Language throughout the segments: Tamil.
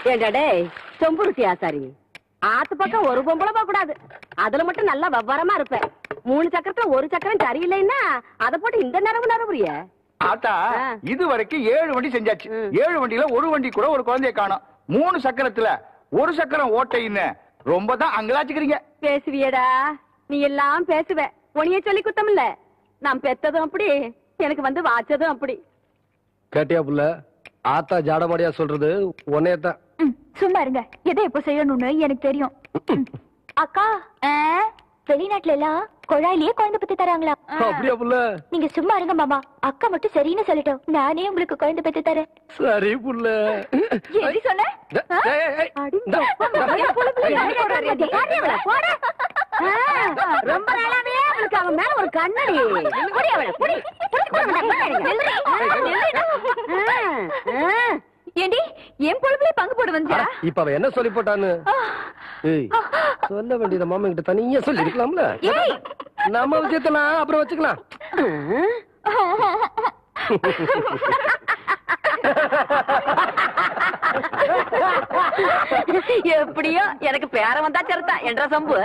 ஏண்டாடே சொம்புருசி ஆசாரி, ஆத்து பக்கம் ஒரு பொம்பளை போக கூடாது. அதுல மட்டும் நல்லா விவரமா இருப்பேன். 3 சக்கரத்துல ஒரு சக்கரம் சரியில்லைன்னா அதை போட்டு இந்த நரம்புறிய. ஆத்தா இது வரைக்கும் 7 வண்டி செஞ்சாச்சு. 7 வண்டியில ஒரு வண்டி கூட ஒரு குழந்தைய காணோம். 3 சக்கரத்துல ஒரு சக்கரம் ஓட்டைன்னு ரொம்ப தான் அங்கலாச்சுக்கிறீங்க. பேசுவியடா, நீ எல்லாம் பேசுவ. உனிய சொல்லி குத்தம் இல்ல. நான் பெத்ததும் அப்படி, எனக்கு வந்து வாச்சதும் அப்படி. கேட்டியா புள்ள? ஆத்தா ஜாடமாடியா சொல்றது உன்னையத்தான். சும்மா இருங்க. எதை எப்ப செய்யணும்னு எனக்கு தெரியும். அக்கா, வெளிநாட்டுல எல்லாம் குழாயிலேயே குழந்தை பத்தி தராங்களா? அப்படியா புள்ள? நீங்க சும்மா இருங்க மாமா. அக்கா மட்டும் சரின்னு சொல்லிட்டோம். நானே உங்களுக்கு குழந்தை பத்தி தரேன். சரி புள்ள. எப்படி சொன்ன? ரொம்ப நாளாவே அவளுக்கு அவன் மேல ஒரு கண்ணடி. ஏண்டி என் பொழுதுல பங்கு போட வந்தியா? இப்ப அவ என்ன சொல்லி போட்டான்னு சொல்ல வேண்டியத மாமா கிட்ட தனியா சொல்லி இருக்கலாம்ல. நம்ம விஷயத்த அப்புறம் வச்சுக்கலாம். எப்படியோ எனக்கு பேர வந்தா சரிதா என்ற சம்பு.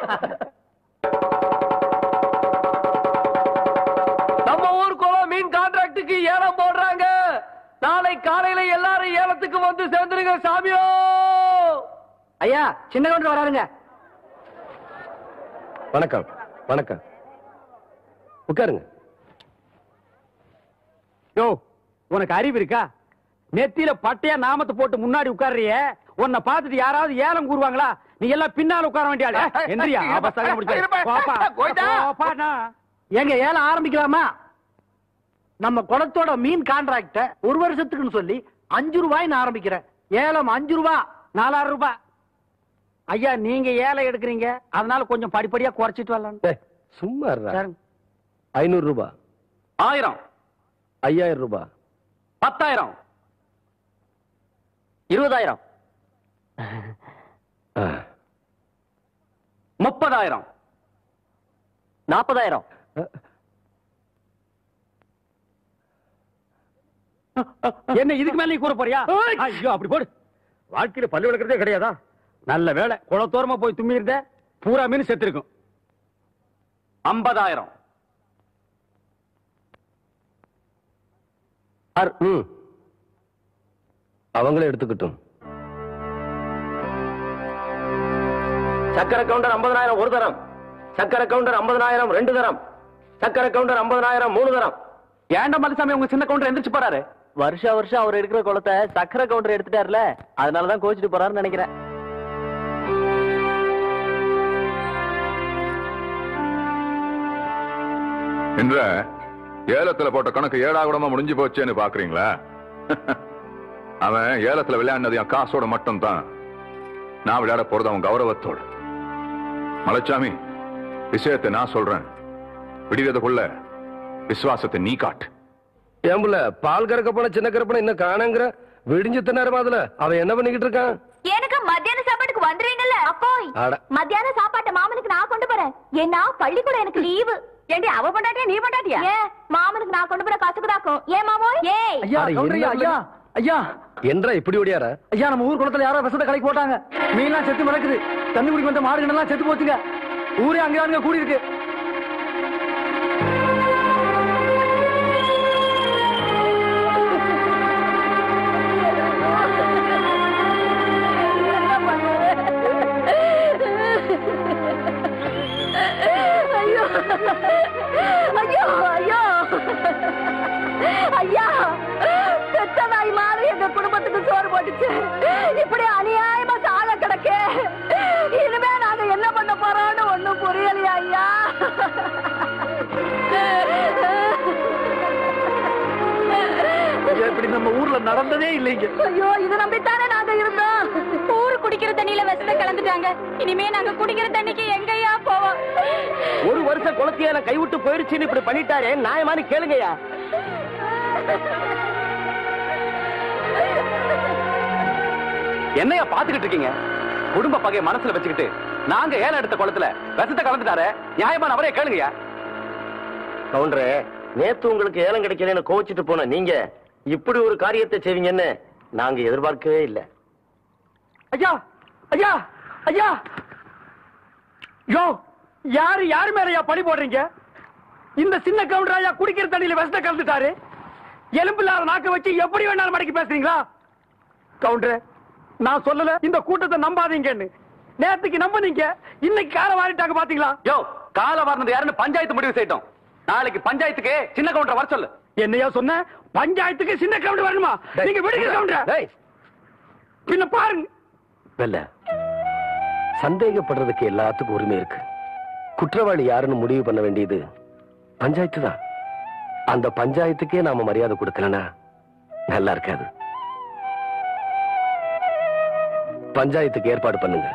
நம்ம ஊருக்குள்ள மீன் கான்ட்ராக்டுக்கு ஏலம் போடுறாங்க. நாளை காலையில எல்லாரும் ஏலத்துக்கு வந்து சேர்ந்துருங்க சாமியோ. ஐயா சின்ன கவுண்டர் வராருங்க. வணக்கம். வணக்கம். உட்காருங்க. யோ, உனக்கு அறிவு இருக்கா? நெத்தியில பட்டையா நாமத்தை போட்டு முன்னாடி உட்கார்றிய. உன்னை பார்த்துட்டு யாராவது ஏலம் கூறுவாங்களா? நீ எல்லாம் பின்னால உட்கார வேண்டிய ஆளு. எந்திரியா? எங்க ஏலம் ஆரம்பிக்கலாமா? நம்ம குளத்தோட மீன் கான்ட்ராக்ட 1 வருஷத்துக்குன்னு சொல்லி 5 ரூபாய் நான் ஆரம்பிக்கிறேன். ஏலம் 5 ரூபாய், 4000 ரூபாய். ஐயா நீங்க ஏலம் எடுக்கிறீங்க, அதனால கொஞ்சம் படிப்படியா குறைச்சிட்டு வரலாம். சும்மா 500 ரூபாய், 1000, 5000 ரூபாய், 10,000, 20,000, 30,000, 40,000. என்ன இதுக்கு மேல நீ கூற போறியா? ஐயோ அப்படி போடு. வாழ்க்கையில பல்லு விளக்குறதே கிடையாதா? நல்ல வேலை குளத்தோரமா போய் தும்மி இருந்த, பூரா மீன் செத்து இருக்கும். 50,000. அவங்களே எடுத்துக்கிட்டும். சக்கரை கவுண்டர் 50,000 ஒரு தரம். சக்கரை கவுண்டர் 50,000 2 தரம். சக்கரை கவுண்டர் 50,000 3 தரம். ஏண்ட மதுசாமி உங்க சின்ன கவுண்டர் எந்திரிச்சு போறாரு? வருஷம் அவர் எடுக்கிற குளத்தை சக்கரை கவுண்டர் எடுத்துட்டாருல, அதனாலதான் கோச்சிட்டு போறாருன்னு நினைக்கிறேன். என்ற ஏலத்துல போட்ட கணக்கு 7 கூடமா முடிஞ்சு போச்சேன்னு பாக்குறீங்களா? அவன் ஏலத்துல விளையாடினது என் காசோட மட்டும் தான். நான் விளையாட போறது அவன் கௌரவத்தோடு. மலைச்சாமி, விஷயத்தை நான் சொல்றேன். விடுறதுக்குள்ள விசுவாசத்தை நீ காட்டு. ஏம்புல பால் கறக்க போன சின்ன கருப்பன இன்னும் காணங்கிற விடிஞ்சு தின்னாரு மாதிரில அவன் என்ன பண்ணிக்கிட்டு இருக்கான்? எனக்கு மத்தியான சாப்பாட்டுக்கு வந்துறீங்கல்ல அப்போ? மத்தியான சாப்பாட்டை மாமனுக்கு நான் கொண்டு போறேன். ஏன்னா பள்ளிக்கூடம் எனக்கு லீவு. ஏண்டி அவ பண்ணாட்டியா நீ பண்ணாட்டியா? ஏன் மாமனுக்கு நான் கொண்டு போற கசுக்குதாக்கும். ஏன் மாமோ? ஏய் ஐயா கவுண்டரியா, ஐயா ஐயா என்றா இப்படி ஓடியார? ஐயா நம்ம ஊர் குளத்துல யாரோ விஷத்தை கலக்கி போட்டாங்க. மீன்லாம் செத்து மிளக்குது. தண்ணி குடிக்க வந்த மாடுகள் எல்லாம் செத்து போச்சுங்க. ஊரே அங்க கூடி இருக்கு. ஐயோ ஐயோ ஐயா, பெத்த நாய் மாதிரி எங்க குடும்பத்துக்கு சோறு போட்டுச்சு. இப்படி அநியாயமா சாக கிடக்கு. இனிமே நாங்க என்ன பண்ண போறோம்னு ஒண்ணும் புரியலையா ஐயா? இப்படி நம்ம ஊர்ல நடந்ததே இல்லைங்க. ஐயோ, இது நம்பித்தானே நாங்க இருந்தோம். ஊரு குடிக்கிற தண்ணியில விஷத்தை கலந்துட்டாங்க. இனிமே நாங்க குடிக்கிற தண்ணிக்கு எங்கயா போவோம்? 1 வருஷம் குளத்தியால கைவிட்டு போயிடுச்சுன்னு இப்படி பண்ணிட்டாரே, நியாயமானு கேளுங்கயா. என்னையா பாத்துக்கிட்டு இருக்கீங்க? குடும்ப பகையை மனசுல வச்சுக்கிட்டு நாங்க ஏலம் எடுத்த குளத்துல விஷத்தை கலந்துட்டாரு, நியாயமான அவரே கேளுங்கயா. கவுண்டரே, நேத்து உங்களுக்கு ஏலம் கிடைக்கலன்னு கோச்சிட்டு போன நீங்க இப்படி ஒரு காரியத்தை செய்வீங்கன்னு நாங்க எதிர்பார்க்கவே இல்லை. ஐயா ஐயா ஐயா யோ யாரு யாரு மேலயா பழி போடுறீங்க? இந்த சின்ன கவுண்டர் ஐயா குடிக்கிற தண்ணியில விஷத்தை கலந்துட்டாரு. எலும்பில்லாத நாக்க வச்சு எப்படி வேணாலும் மடக்கி பேசுறீங்களா? கவுண்டர், நான் சொல்லல இந்த கூட்டத்தை நம்பாதீங்கன்னு. நேத்துக்கு நம்புனீங்க, இன்னைக்கு கால வாரிட்டாங்க பாத்தீங்களா? யோ, கால வாரினது யாருன்னு பஞ்சாயத்து முடிவு செய்யட்டும். நாளைக்கு பஞ்சாயத்துக்கு சின்ன கவுண்டர் வர சொல்லு. என்னையா சொன்ன? பஞ்சாயத்துக்கு சின்ன கவுண்டர் வரணுமா? நீங்க விடுங்க கவுண்டர். பின்ன பாருங்க. வெல்ல, சந்தேகப்படுறதுக்கு எல்லாத்துக்கும் உரிமை இருக்கு. குற்றவாளி யாருன்னு முடிவு பண்ண வேண்டியது பஞ்சாயத்து தான். அந்த பஞ்சாயத்துக்கே நாம மரியாதை கொடுக்கலனா நல்லா இருக்காது. பஞ்சாயத்துக்கு ஏற்பாடு பண்ணுங்க.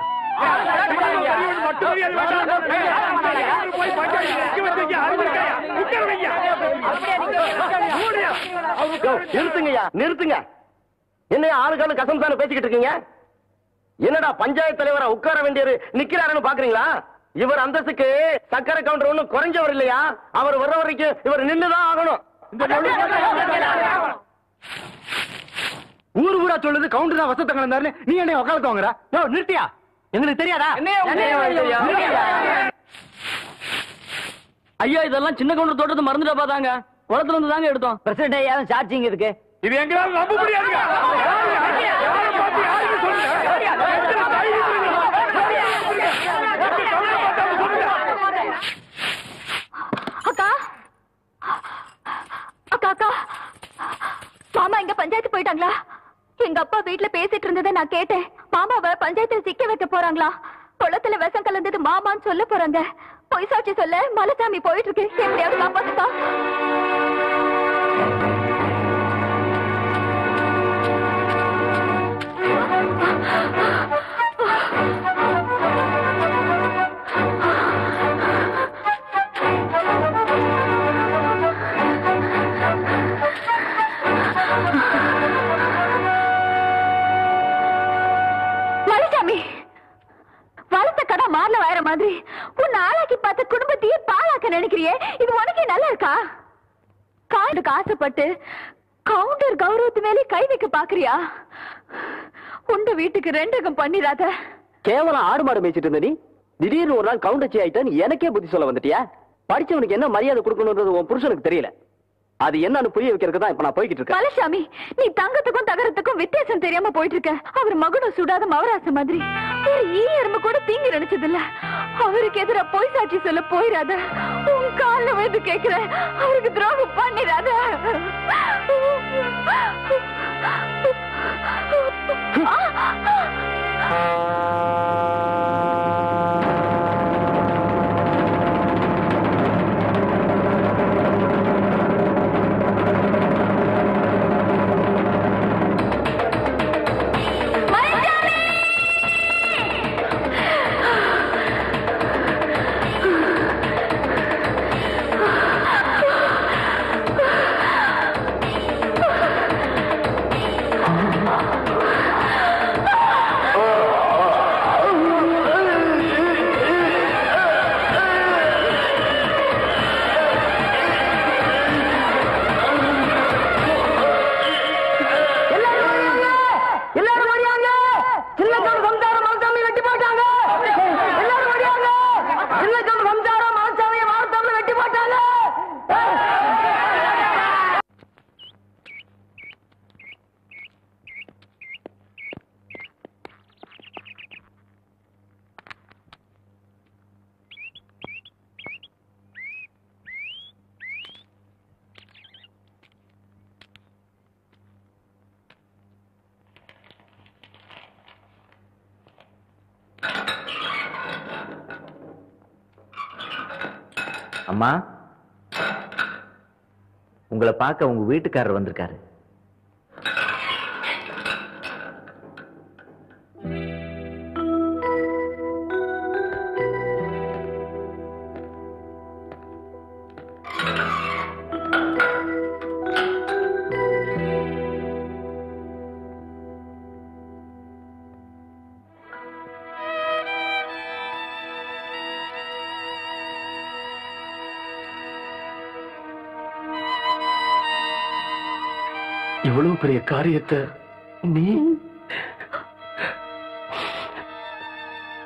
நிறுத்துங்கய்யா, நிறுத்துங்க. என்னையா ஆளுக்கான கசம்சான பேசிக்கிட்டு இருக்கீங்க? என்னடா பஞ்சாயத்து தலைவரை உட்கார வேண்டியவர் நிக்கிறாருன்னு பாக்குறீங்களா? இவர் அந்தஸ்துக்கு சக்கரை கவுண்டர் ஒண்ணும் குறைஞ்சவர் இல்லையா? அவர் வர்ற வரைக்கும் இவர் நின்னுதான் ஆகணும். ஊரு ஊரா சொல்லுது கவுண்டர் தான் வசத்த கலந்தாரு. நீ என்ன உட்காந்து வாங்குற? நிறுத்தியா? எங்களுக்கு தெரியாதா? ஐயா, இதெல்லாம் சின்ன கவுண்டர் தோட்டத்தை மறந்துட்டா பாத்தாங்க. குளத்துல இருந்து தாங்க எடுத்தோம். பிரசிடண்ட் ஐயா சாட்சிங்க இருக்கு. இது எங்களால நம்ப முடியாதுங்க. அக்கா அக்கா அக்கா, மாமா இங்க பஞ்சாயத்து போயிட்டாங்களா? எங்க அப்பா வீட்டுல பேசிட்டு இருந்ததை நான் கேட்டேன். மாமாவை பஞ்சாயத்துல சிக்க வைக்க போறாங்களா? குளத்துல விஷம் கலந்தது மாமான்னு சொல்ல போறாங்க. பொய் சாட்சி சொல்ல மலைசாமி போயிட்டு இருக்கு. எப்படியாவது காப்பாத்துக்கா. மலைசாமி, வளர்த்த கடை மாறல வாயிற மாதிரி உன்னை ஆளாக்கி பார்த்த குடும்பத்தையே பாழாக்க நினைக்கிறியே, இது உனக்கே நல்லா இருக்கா? காண்டுக்கு ஆசைப்பட்டு கவுண்டர் கௌரவத்து மேலே கை வைக்க பாக்குறியா? உண்ட வீட்டுக்கு ரெண்டகம் பண்ணிராத. கேவலம் ஆடு மாடு மேய்ச்சிட்டு இருந்த நீ திடீர்னு ஒரு நாள் கவுண்டச்சி ஆயிட்டான்னு எனக்கே புத்தி சொல்ல வந்துட்டியா? படிச்சவனுக்கு என்ன மரியாதை கொடுக்கணும்ன்றது உன் புருஷனுக்கு தெரியல. அது என்னன்னு புரிய வைக்கிறதுக்கு தான் இப்ப நான் போய்கிட்டு இருக்கேன். மலைசாமி, நீ தங்கத்துக்கும் தகரத்துக்கும் வித்தியாசம் தெரியாம போயிட்டு இருக்க. அவர் மகுடம் சுடாத மவராச மாதிரி ஒரு ஈ எறும்பு கூட தீங்கி நினைச்சது இல்ல. அவருக்கு எதிராக பொய் சாட்சி சொல்ல போயிடாத. உன் காலில் வந்து கேட்கிற, அவருக்கு துரோகம் பண்ணிடாத. அம்மா, உங்களை பார்க்க உங்க வீட்டுக்காரர் வந்திருக்காரு. இவ்வளவு பெரிய காரியத்தை நீ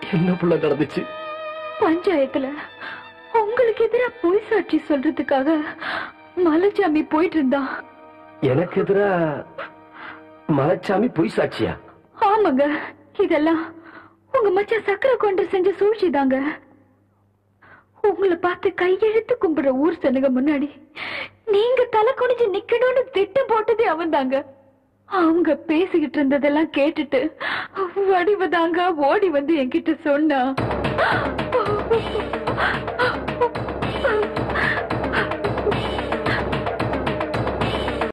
என்ன புள்ள நடந்துச்சு? பஞ்சாயத்துல உங்களுக்கு எதிரா பொய் சாட்சி சொல்றதுக்காக மலைச்சாமி போயிட்டு இருந்தான். எனக்கு எதிரா மலைச்சாமி பொய் சாட்சியா? ஆமாங்க, இதெல்லாம் உங்க மச்சான் சக்கரை கொண்டு செஞ்ச சூழ்ச்சிதாங்க. உங்களை பார்த்து கையெழுத்து கும்பிடுற ஊர் சனுங்க முன்னாடி நீங்க தலை குனிஞ்சு நிக்கணும்னு திட்டம் போட்டதே அவன் தாங்க. அவங்க பேசிக்கிட்டு இருந்ததெல்லாம் கேட்டுட்டு வடிவதாங்க ஓடி வந்து என்கிட்ட சொன்னா.